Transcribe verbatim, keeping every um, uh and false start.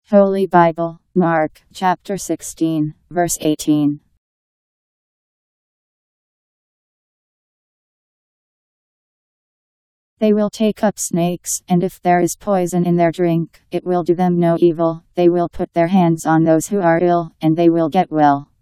Holy Bible, Mark, chapter sixteen, verse eighteen. They will take up snakes, and if there is poison in their drink, it will do them no evil. They will put their hands on those who are ill, and they will get well.